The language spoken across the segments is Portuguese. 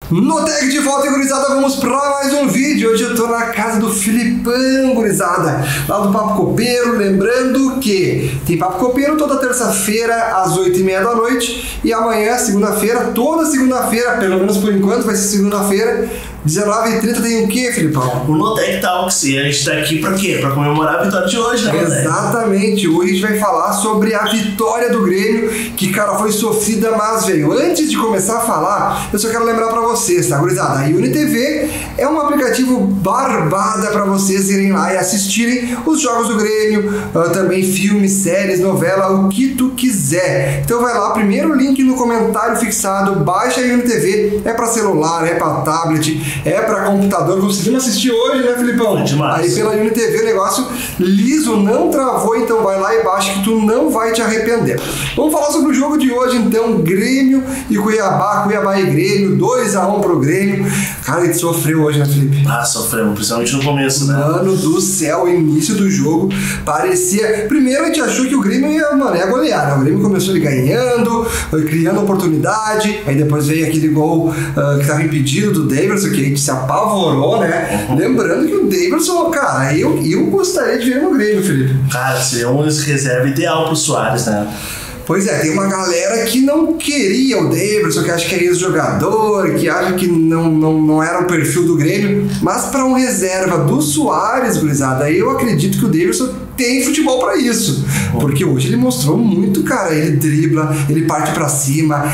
No tag de volta, gurizada, vamos pra mais um vídeo. Hoje eu tô na casa do Filipão, gurizada, lá do Papo Copeiro. Lembrando que tem Papo Copeiro toda terça-feira às 8h30 da noite. E amanhã, segunda-feira, toda segunda-feira, pelo menos por enquanto, vai ser segunda-feira, 19h30, tem o que, Filipão? O Notec Talks, e a gente tá aqui pra quê? Pra comemorar a vitória de hoje, né? Exatamente, hoje a gente vai falar sobre a vitória do Grêmio, que, cara, foi sofrida, mas veio. Antes de começar a falar, eu só quero lembrar pra vocês, tá, gurizada? A UniTV é um aplicativo barbada pra vocês irem lá e assistirem os jogos do Grêmio, também filmes, séries, novela, o que tu quiser. Então vai lá, primeiro link no comentário fixado, baixa a UniTV, é pra celular, é pra tablet, é pra computador. Conseguimos assistir hoje, né, Filipão? É demais. Aí pela UniTV o negócio liso, não travou, então vai lá e baixa que tu não vai te arrepender. Vamos falar sobre o jogo de hoje, então. Grêmio e Cuiabá, Cuiabá e Grêmio, 2x1 pro Grêmio. Cara, ele sofreu hoje, né, Felipe? Ah, sofremos, principalmente no começo, né? Mano do céu, o início do jogo parecia... Primeiro a gente achou que o Grêmio ia golear, né? O Grêmio começou ele ganhando, criando oportunidade, aí depois veio aquele gol que estava impedido do Davidson, que a gente se apavorou, né? Lembrando que o Davidson, cara, eu gostaria de ver no Grêmio, Felipe. Cara, seria uma reserva ideal pro Soares, né? Pois é, tem uma galera que não queria o Davidson, que acha que é ex-jogador, que acha que não era o perfil do Grêmio, mas para um reserva do Soares, gurizada, eu acredito que o Davidson tem futebol para isso, porque hoje ele mostrou muito, cara. Ele dribla, ele parte para cima,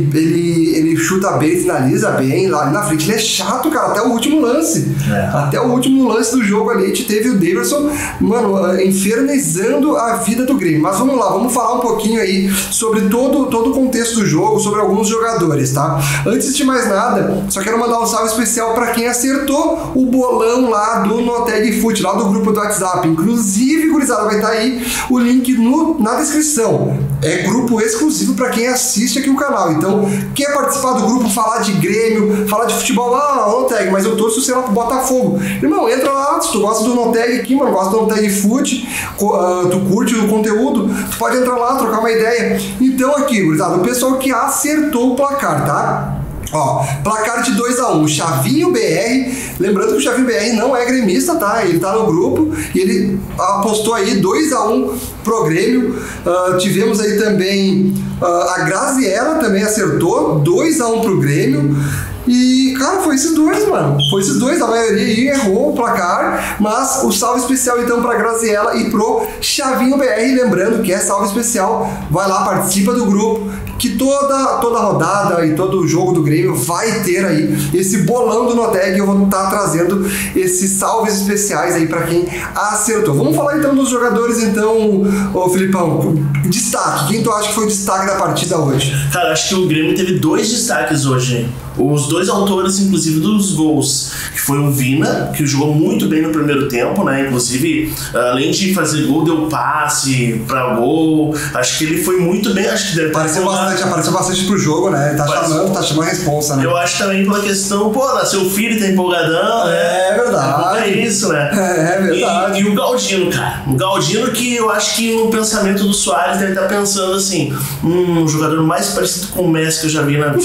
ele chuta bem, finaliza bem, lá na frente ele é chato, cara, até o último lance. Até o último lance do jogo ali, a gente teve o Davidson, mano, infernizando a vida do Grêmio. Mas vamos lá, vamos falar um pouquinho aí sobre todo o contexto do jogo, sobre alguns jogadores, tá? Antes de mais nada, só quero mandar um salve especial para quem acertou o bolão lá do Noteg Foot, lá do grupo do WhatsApp. Inclusive, gurizada, vai estar aí o link na descrição. É grupo exclusivo para quem assiste aqui o canal. Então, quer participar do grupo, falar de Grêmio, falar de futebol, Noteg, mas eu torço, sei lá, pro Botafogo. Irmão, entra lá, se tu gosta do Noteg aqui, mano, gosta do Noteg Foot, tu curte o conteúdo, tu pode entrar lá, trocar uma ideia. Então aqui, gurizada, o pessoal que acertou o placar, tá? Ó, placar de 2x1, Chavinho BR. Lembrando que o Chavinho BR não é gremista, tá? Ele tá no grupo e ele apostou aí 2x1 pro Grêmio. Tivemos aí também a Graziella também acertou 2x1 pro Grêmio. E, cara, foi esses dois, mano. Foi esses dois, a maioria aí errou o placar, mas o salve especial então pra Graziella e pro Chavinho BR. Lembrando que é salve especial, vai lá, participa do grupo, que toda rodada e todo jogo do Grêmio vai ter aí esse bolão do Noteg. Eu vou estar trazendo esses salves especiais aí pra quem acertou. Vamos falar então dos jogadores, então, ô Filipão. Destaque, quem tu acha que foi o destaque da partida hoje? Cara, acho que o Grêmio teve dois destaques hoje. Os dois autores, inclusive, dos gols, que foi o Vina, que jogou muito bem no primeiro tempo, né? Inclusive, além de fazer gol, deu passe pra gol. Acho que ele foi muito bem. Acho que deve apareceu bastante pro jogo, né? Ele tá chamando a responsa, né? Eu acho também pela questão, nasceu filho, tá empolgadão, né? É verdade. É isso, né? É verdade. E o Galdino, cara. O Galdino, que eu acho que no pensamento do Soares deve estar pensando assim: um jogador mais parecido com o Messi que eu já vi na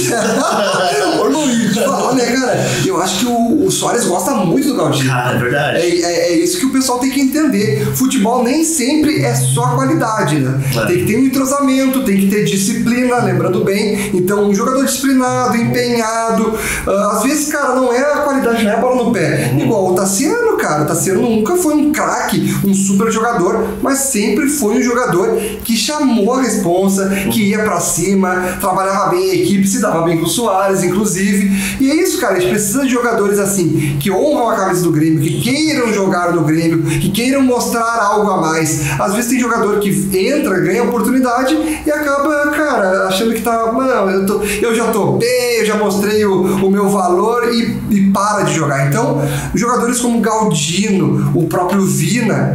vida. Olha, cara, eu acho que o Soares gosta muito do Galdino. Cara, é verdade. É isso que o pessoal tem que entender. Futebol nem sempre é só qualidade, né? Tem que ter um entrosamento, tem que ter disciplina, lembrando bem. Então, um jogador disciplinado, empenhado, às vezes, cara, não é a qualidade, não é a bola no pé. Igual o Tassiano, cara. O Tassiano nunca foi um craque, um super jogador, mas sempre foi um jogador que chamou a responsa, que ia pra cima, trabalhava bem a equipe, se dava bem com o Soares, inclusive. E é isso, cara, a gente precisa de jogadores assim, que honram a camisa do Grêmio, que queiram jogar no Grêmio, que queiram mostrar algo a mais. Às vezes tem jogador que entra, ganha oportunidade e acaba, cara, achando que tá, não, eu já tô bem, eu já mostrei o meu valor e para de jogar. Então, jogadores como Galdino, o próprio Vina,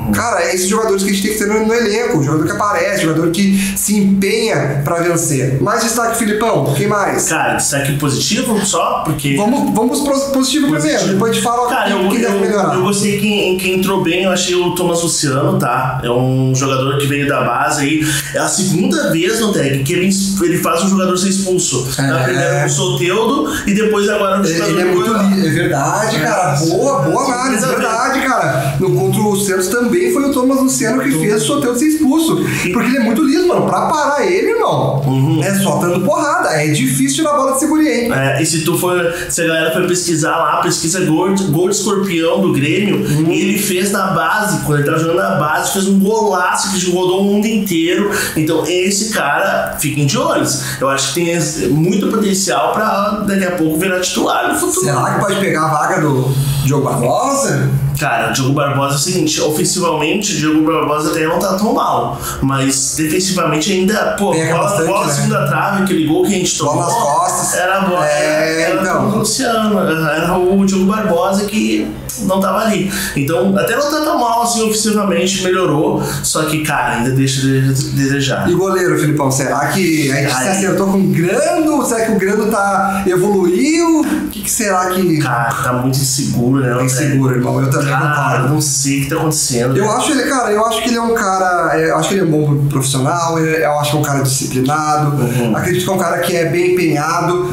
Cara, é esses jogadores que a gente tem que ter no elenco. Jogador que aparece, jogador que se empenha pra vencer. Mais destaque, Filipão. Quem mais? Cara, destaque positivo só, porque... Vamos pro positivo primeiro, depois a gente fala o que deve melhorar. Eu gostei quem entrou bem, eu achei o Thomas Luciano, tá? É um jogador que veio da base aí. É a segunda vez no tag que ele faz um jogador ser expulso. Na primeira o Soteldo e depois agora o jogador. Ele é muito lindo, é verdade, cara. Boa análise, é verdade, cara. No contra o Santos também foi o Thomas Luciano que fez o Soteldo ser expulso. Porque ele é muito liso, mano. Pra parar ele, irmão, é só dando porrada. É difícil tirar a bola de segurinha, hein? E se a galera for pesquisar lá, pesquisa gol de escorpião do Grêmio, e ele fez na base, quando ele tava jogando na base, fez um golaço que rodou o mundo inteiro. Então esse cara, fiquem de olhos. Eu acho que tem muito potencial pra daqui a pouco virar titular no futuro. Será que pode pegar a vaga do Diogo Barbosa? Cara, o Diogo Barbosa é o seguinte, ofensivamente o Diogo Barbosa até não tá tão mal, mas defensivamente ainda, bola segunda trave, aquele gol que a gente tomou, bola nas costas. Era o Luciano, era o Diogo Barbosa que não tava ali. Então, até não tá tão mal assim, ofensivamente melhorou, só que, cara, ainda deixa de desejar. E goleiro, Filipão, será que a gente se acertou com o Grando? Será que o Grando evoluiu? O que será que... Cara, tá muito inseguro, né? Tá inseguro, irmão, eu também concordo. Eu não sei o que tá acontecendo. Eu acho que ele é um cara, eu acho que ele é um bom profissional, eu acho que é um cara disciplinado, acredito que é um cara que é bem empenhado.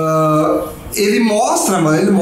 Ele mostra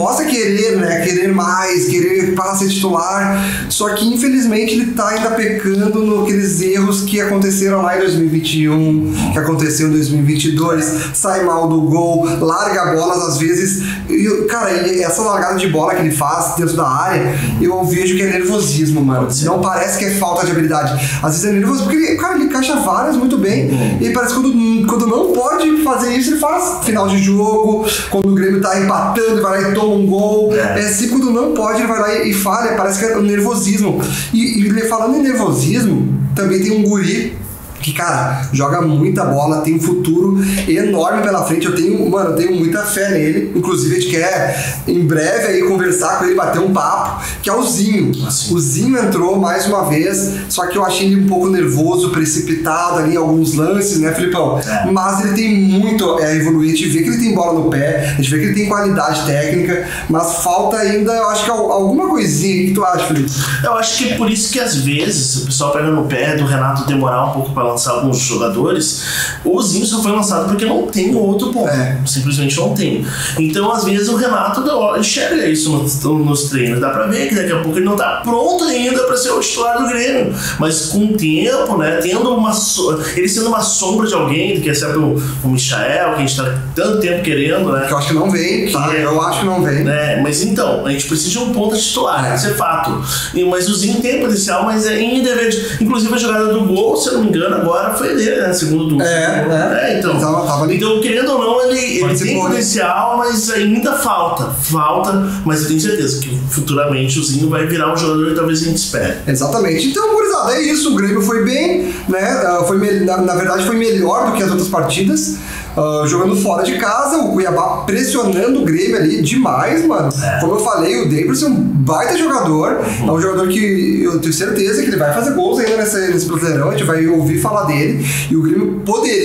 querer mais, querer para ser titular, só que infelizmente ele tá ainda pecando naqueles erros que aconteceram lá em 2021, que aconteceu em 2022, sai mal do gol, larga bolas às vezes, cara, essa largada de bola que ele faz dentro da área, eu vejo que é nervosismo, mano, não parece que é falta de habilidade, às vezes é nervoso, porque ele encaixa várias muito bem, e parece que quando não pode fazer isso, ele faz final de jogo, quando o Grêmio tá empatando, vai lá e toma um gol. Se quando não pode, ele vai lá e falha. Parece que é um nervosismo. E falando em nervosismo, também tem um guri que, cara, joga muita bola, tem um futuro enorme pela frente. Eu tenho muita fé nele. Inclusive, a gente quer em breve aí conversar com ele, bater um papo, que é o Zinho. O Zinho entrou mais uma vez, só que eu achei ele um pouco nervoso, precipitado ali em alguns lances, né, Filipão? Mas ele tem muito a evoluir. A gente vê que ele tem bola no pé, a gente vê que ele tem qualidade técnica, mas falta ainda, eu acho que alguma coisinha. O que tu acha, Felipe? Eu acho que é por isso que às vezes o pessoal pega no pé do Renato demorar um pouco para lançar alguns jogadores. O Zinho só foi lançado porque não tem outro ponto. Simplesmente não tem. Então, às vezes, o Renato enxerga isso nos treinos. Dá pra ver que daqui a pouco ele não tá pronto ainda pra ser o titular do Grêmio. Mas com o tempo, né, ele sendo uma sombra de alguém, que é sempre o Michael, que a gente tá tanto tempo querendo, né? Que eu acho que não vem, tá? Eu acho que não vem. Mas então, a gente precisa de um ponto titular, isso é fato. Mas o Zinho tem potencial, mas ainda inclusive a jogada do gol, se eu não me engano, agora foi dele, né? Segundo do então, tava ali. Então, querendo ou não, ele tem potencial, mas ainda falta, mas eu tenho certeza que futuramente o Zinho vai virar um jogador que talvez a gente espere. Exatamente. Então, gurizada, é isso. O Grêmio foi bem, né? Na verdade, foi melhor do que as outras partidas. Jogando fora de casa, o Cuiabá pressionando o Grêmio ali demais, mano. Como eu falei, o Davidson é um baita jogador. É um jogador que eu tenho certeza que ele vai fazer gols ainda nesse Brasileirão. A gente vai ouvir falar dele. E o Grêmio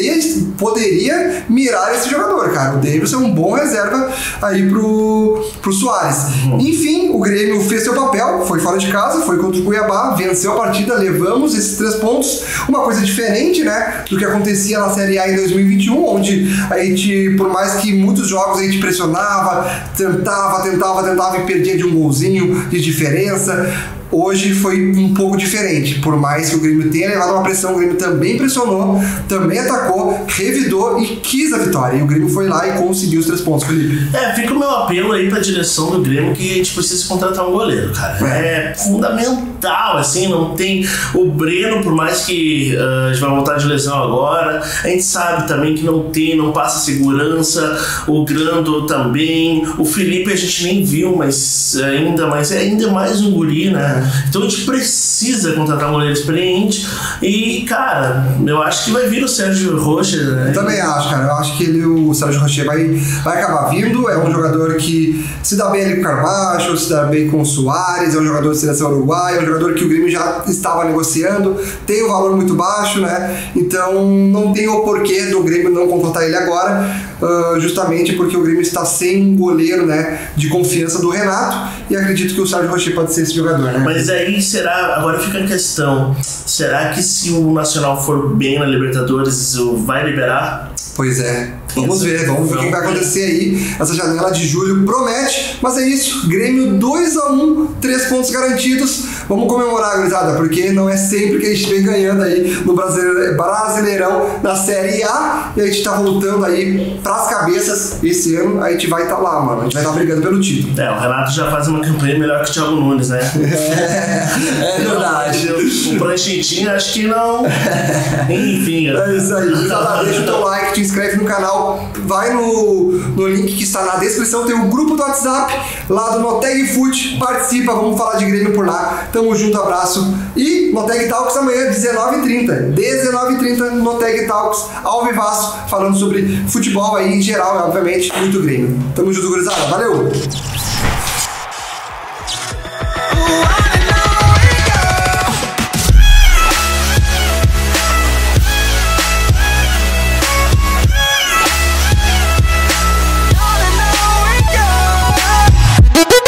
poderia mirar esse jogador, cara. O Davidson é um bom reserva aí pro Soares. Enfim, o Grêmio fez seu papel, foi fora de casa, foi contra o Cuiabá, venceu a partida, levamos esses 3 pontos. Uma coisa diferente, né, do que acontecia na Série A em 2021, onde a gente, por mais que muitos jogos a gente pressionava, tentava e perdia de um golzinho de diferença. Hoje foi um pouco diferente, por mais que o Grêmio tenha levado uma pressão, o Grêmio também pressionou, também atacou, revidou e quis a vitória. E o Grêmio foi lá e conseguiu os 3 pontos, Felipe. Fica o meu apelo aí pra direção do Grêmio que a gente precisa contratar um goleiro, cara. É fundamental, assim, não tem... O Breno, por mais que a gente vai voltar de lesão agora, a gente sabe também que não passa segurança, o Grando também, o Felipe a gente nem viu, mas ainda mais um guri, né? Então a gente precisa contratar um goleiro experiente e, cara, eu acho que vai vir o Sérgio Rocher, né? Eu também acho, cara. Eu acho que o Sérgio Rocher vai acabar vindo. É um jogador que se dá bem ali com o Carbacho, se dá bem com o Soares, é um jogador de seleção uruguaia, é um jogador que o Grêmio já estava negociando, tem um valor muito baixo, né? Então não tem o porquê do Grêmio não contratar ele agora, justamente porque o Grêmio está sem um goleiro, né, de confiança do Renato, e acredito que o Sérgio Rocher pode ser esse jogador, né? Mas aí agora fica a questão, será que se o Nacional for bem na Libertadores, vai liberar? Pois é. Vamos ver o que vai acontecer aí. Essa janela de julho promete, mas é isso. Grêmio 2-1, 3 pontos garantidos. Vamos comemorar, gurizada, porque não é sempre que a gente vem ganhando aí no Brasileirão, na Série A, e a gente tá voltando aí pras cabeças esse ano. A gente vai estar lá, mano. A gente vai estar brigando pelo título. O Renato já faz uma campanha melhor que o Thiago Nunes, né? É verdade. O Pranchinho, acho que não. Enfim. É isso aí. Gurizada, deixa o teu like, te inscreve no canal. Vai no link que está na descrição, tem um grupo do WhatsApp lá do Noteg Foot, participa, vamos falar de Grêmio por lá. Tamo junto, abraço. E Noteg Talks amanhã, 19h30, Noteg Talks, ao vivaço, falando sobre futebol aí em geral, obviamente, muito Grêmio. Tamo junto, gurizada, valeu!